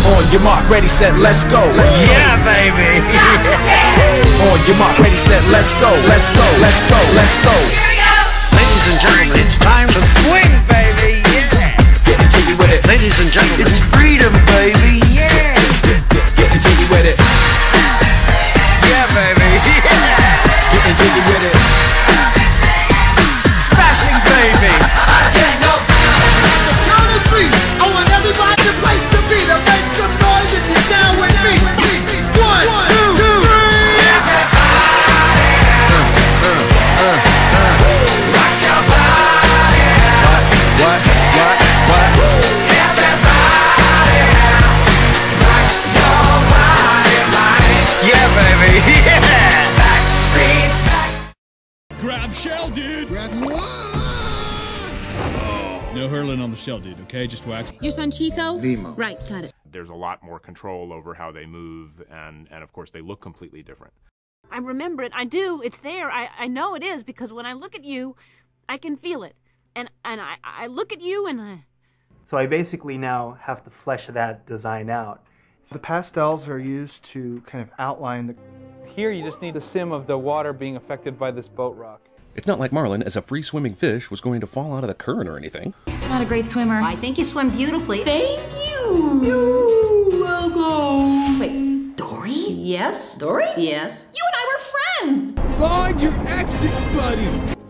On your mark, ready, set, let's go. Yeah, baby. On your mark, ready, set, let's go. Let's go, let's go, let's go. Ladies and gentlemen, it's time to swing, baby. Yeah. Getting jiggy with it. Ladies and gentlemen, it's freedom, baby. Yeah. Getting jiggy with it. Yeah, baby. Yeah. Getting jiggy with it. Smashing, baby. The count of three. I want everybody the place to be. To make some noise if you're down with me. 1, 2, 3. Rock your body. What? Everybody. Rock your body, Yeah, baby. Yeah. Backstreet back. Grab shell, dude! Grab what? No hurling on the shell, dude, okay? Just wax. Your son Chico? Nemo. Right, got it. There's a lot more control over how they move, and of course they look completely different. I remember it. I do. It's there. I know it is because when I look at you, I can feel it. And I look at you and I... So I basically now have to flesh that design out. The pastels are used to kind of outline the... Here you just need a sim of the water being affected by this boat rock. It's not like Marlin, as a free-swimming fish, was going to fall out of the current or anything. Not a great swimmer. I think you swim beautifully. Thank you. You're welcome. Wait, Dory? Yes. Dory? Yes. You and I were friends. Find your exit, buddy.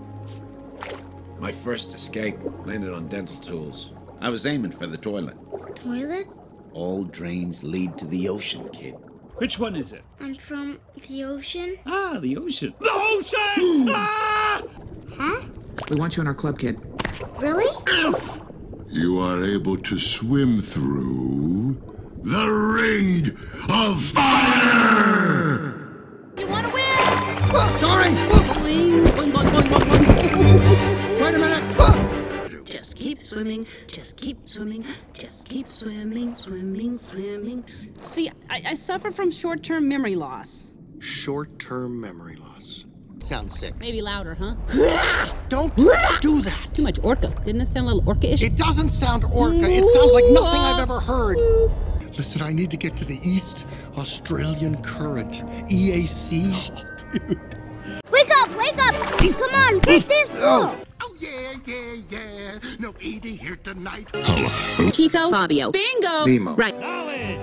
My first escape landed on dental tools. I was aiming for the toilet. Toilet? All drains lead to the ocean, kid. Which one is it? I'm from the ocean. Ah, the ocean. The ocean! Ah! Huh? We want you in our club, kid. Really? If you are able to swim through the ring of fire! You want to win? Dory! Boing, boing, boing, boing, boing, boing. Wait a minute. Just keep swimming, just keep swimming, just keep swimming, swimming, swimming. See, I suffer from short-term memory loss. Short-term memory loss. Sounds sick. Maybe louder, huh? Don't do that. Too much orca. Didn't it sound a little orca-ish? It doesn't sound orca. It sounds like nothing I've ever heard. Listen, I need to get to the East Australian Current. EAC. Oh, dude. Wake up! Wake up! Come on, push this. Oh, yeah. No eating here tonight. Chico, Fabio. Bingo! Nemo. Right. Knowledge!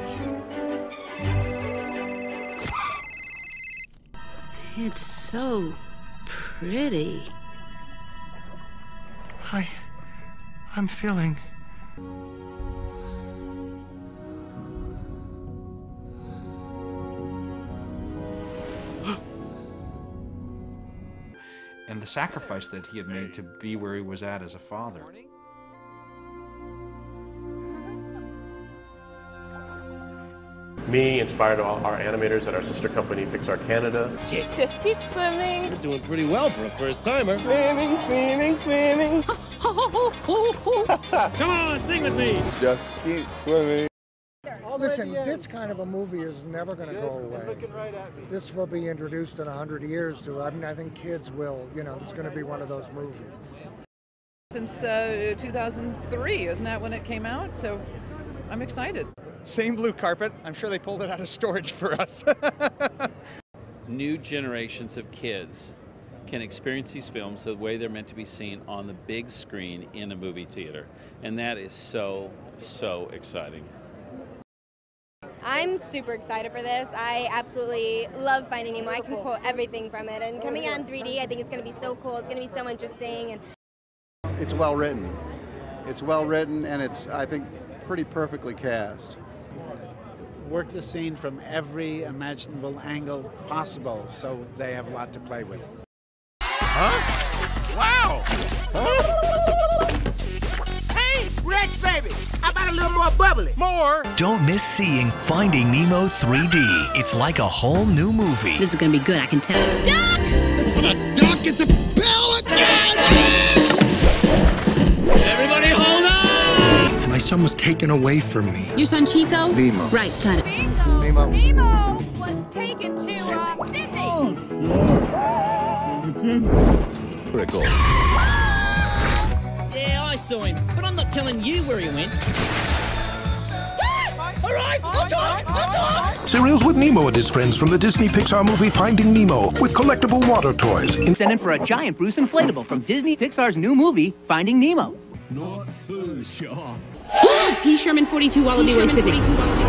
It's so pretty. I'm feeling... and the sacrifice that he had made to be where he was at as a father. Me inspired our animators at our sister company, Pixar Canada. Just keep swimming. You're doing pretty well for a first-timer. Swimming, swimming, swimming. Come on, sing with me! Just keep swimming. Listen, this kind of a movie is never going to go away. This will be introduced in 100 years to, I think kids will, it's going to be one of those movies. Since 2003, isn't that when it came out? So I'm excited. Same blue carpet. I'm sure they pulled it out of storage for us. New generations of kids can experience these films the way they're meant to be seen on the big screen in a movie theater. And that is so, so exciting. I'm super excited for this. I absolutely love Finding Nemo. I can quote everything from it. And coming out in 3D, I think it's going to be so cool. It's going to be so interesting. And It's well written. It's well written, and it's, I think, pretty perfectly cast. Work the scene from every imaginable angle possible, so they have a lot to play with. Huh? Wow! Huh? Hey, Rex, baby! How about a little more bubbly? More? Don't miss seeing Finding Nemo 3D. It's like a whole new movie. This is gonna be good, I can tell. Duck! It's not a duck, it's a pelican! Everybody hold on! My son was taken away from me. Your son Chico? Nemo. Right, got it. Bingo! Nemo. Nemo was taken to Sydney! Regal. Yeah, I saw him, but I'm not telling you where he went. All right, Cereals with Nemo and his friends from the Disney Pixar movie Finding Nemo with collectible water toys. Send in for a giant Bruce inflatable from Disney Pixar's new movie Finding Nemo. Not food, Sean. P. Sherman 42 Wallaby Way, Sydney.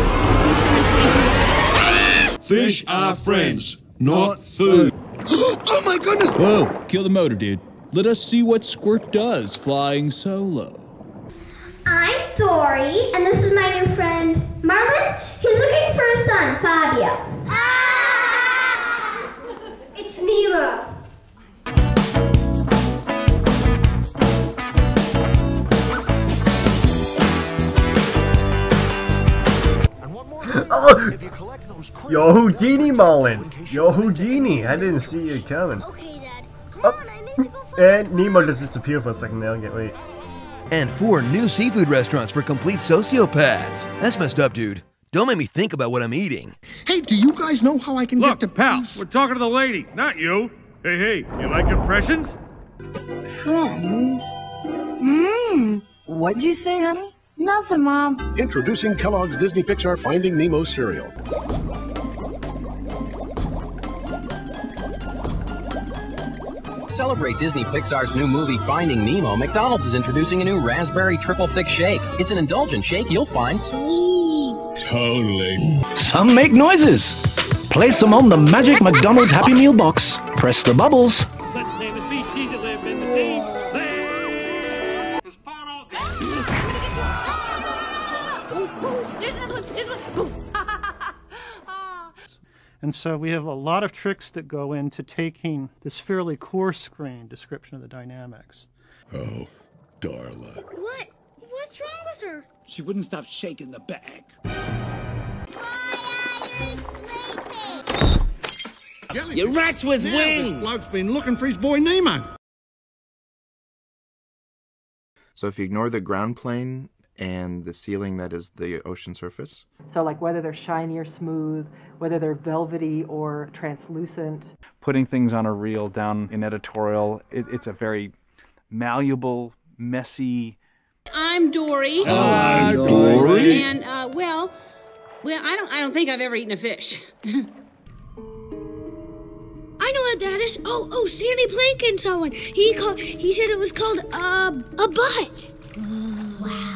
Fish are friends, not food. Oh my goodness! Whoa, kill the motor, dude. Let us see what Squirt does flying solo. I'm Dory, and this is my new friend, Marlin. He's looking for a son, Fabio. Ah! It's Nemo. Oh! Yo, Houdini, Marlin. Yo, Houdini. I didn't see you coming. Okay, Dad. Come Oh. on, I need to go for And Nemo just disappeared for a second there. Okay, wait. And 4 new seafood restaurants for complete sociopaths. That's messed up, dude. Don't make me think about what I'm eating. Hey, do you guys know how I can get to pal, we're talking to the lady, not you. Hey, you like impressions? Friends? What'd you say, honey? Nothing, Mom. Introducing Kellogg's Disney Pixar Finding Nemo cereal. Celebrate Disney Pixar's new movie Finding Nemo, McDonald's is introducing a new raspberry triple thick shake. It's an indulgent shake you'll find sweet. Totally. Some make noises. Place them on the magic McDonald's Happy Meal box. Press the bubbles. Let's name the species that live in the sea. There's another one. There's one. Boom. And so we have a lot of tricks that go into taking this fairly coarse-grained description of the dynamics. Oh, Darla. What? What's wrong with her? She wouldn't stop shaking the bag. You rats with wings! This bloke's been looking for his boy Nemo. So if you ignore the ground plane and the ceiling that is the ocean surface. So like whether they're shiny or smooth, whether they're velvety or translucent. Putting things on a reel down in editorial, it's a very malleable, messy... I'm Dory. Hi, Dory. And, well, I don't think I've ever eaten a fish. I know what that is. Oh, Sandy Plankton saw one. He said it was called a butt. Wow.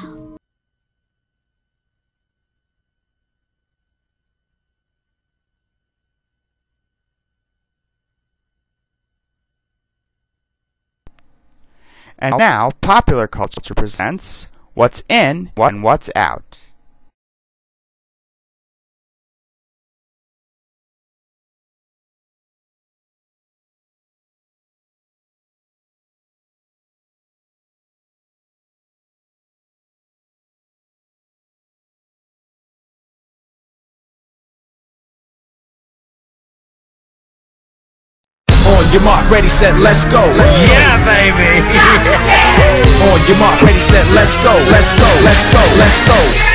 And now, Popular Culture presents What's In and What's Out. On your mark, ready, set, let's go. Yeah, baby. On your mark, ready, set, let's go. Let's go. Let's go. Let's go.